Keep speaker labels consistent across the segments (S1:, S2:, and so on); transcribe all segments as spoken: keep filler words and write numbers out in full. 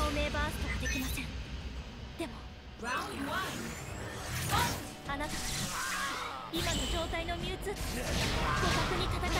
S1: 明バーストはできません。でもあなたなら今の状態のミュウツーと互角に戦えるはずです。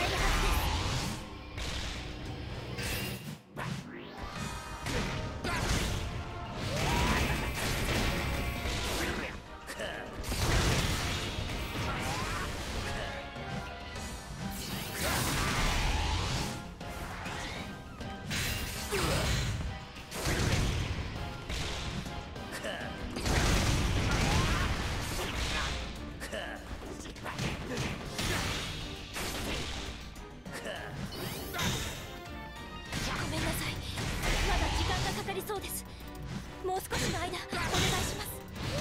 S1: もう少しの間お願いします。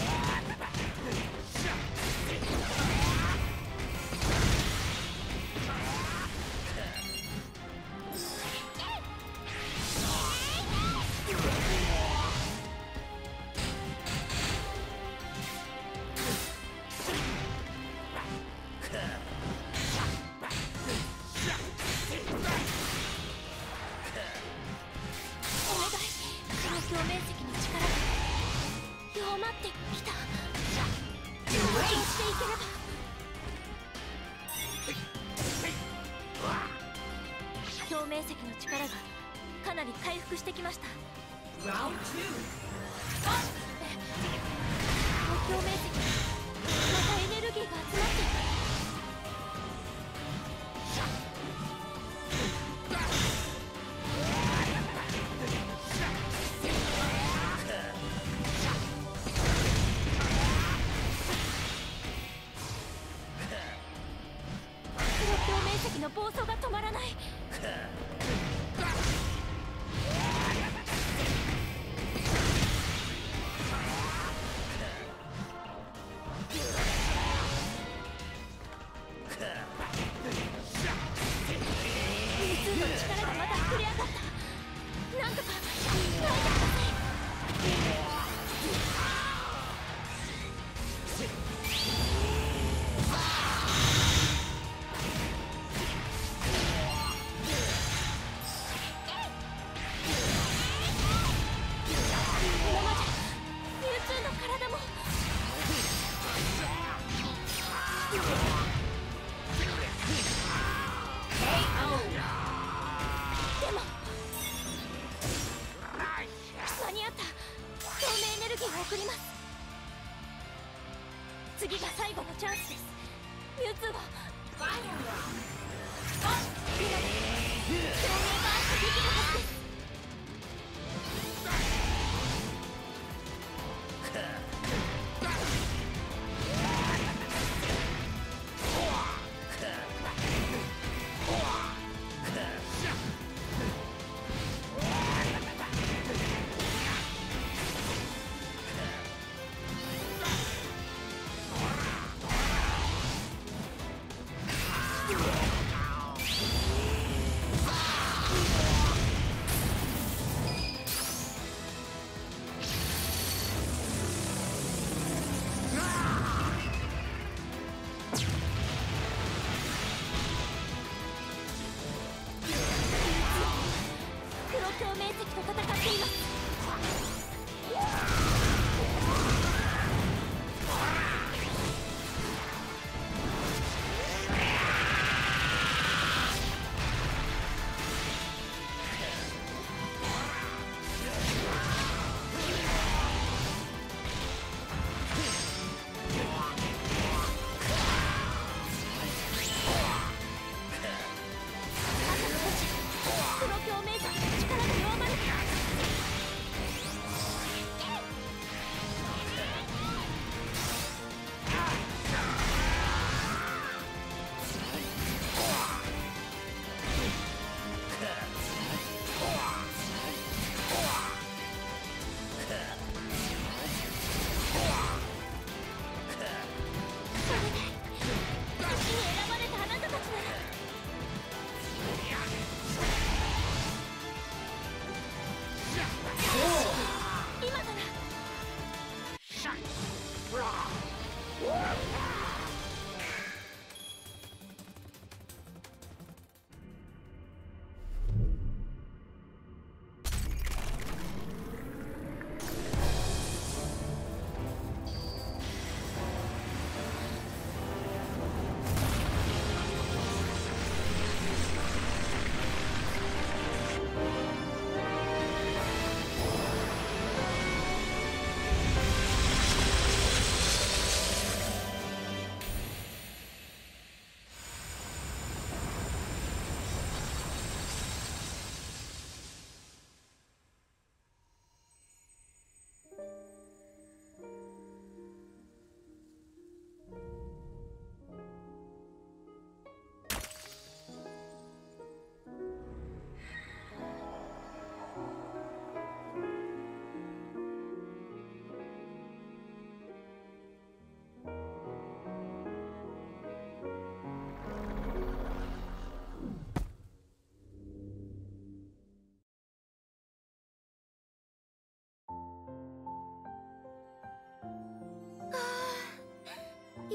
S1: お願い、表面積の力が弱まってきた。上達していければ。表面積の力がかなり回復してきました。表面積またエネルギーが集まっている。表面積の暴走が止まらない。ミュウツーの力がまた膨れ上がった。なんとか耐えてください。このままじゃミュウツーの体も。でも間に合った。透明エネルギーを送ります。次が最後のチャンスです。ミュウツーを今で透明バーストできるはずです。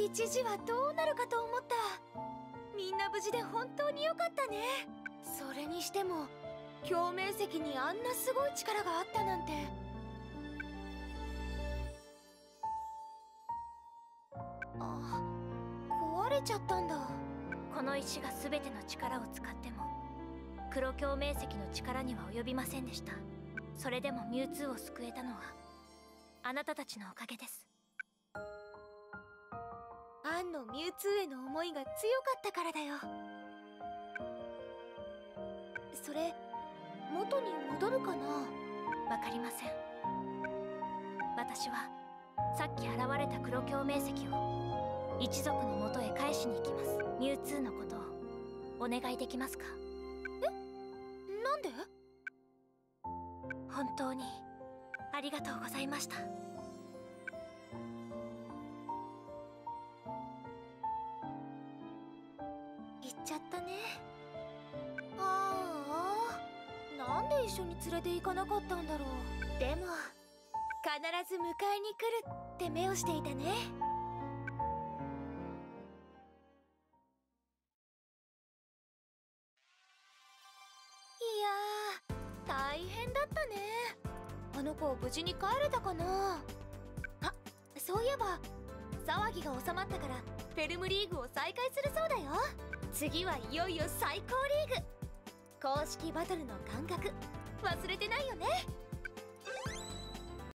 S1: 一時はどうなるかと思った。みんな無事で本当に良かったね。それにしても表面積にあんなすごい力があったなんて。あ、壊れちゃったんだ。この石が全ての力を使っても黒鏡面積の力には及びませんでした。それでもミュウツーを救えたのはあなたたちのおかげです。アンのミュウツーへの思いが強かったからだよ。それ元に戻るかな。わかりません。私はさっき現れた黒鏡面積を一族の元へ返しに行きます。ミュウツーのことをお願いできますか？え？なんで？本当にありがとうございました。行っちゃったね。ああ、なんで一緒に連れて行かなかったんだろう。でも必ず迎えに来るって目をしていたね。いやー、大変だったね。あの子無事に帰れたかな。あ、そういえば騒ぎが収まったからフェルムリーグを再開するそうだよ。次はいよいよ最高リーグ。公式バトルの感覚忘れてないよね。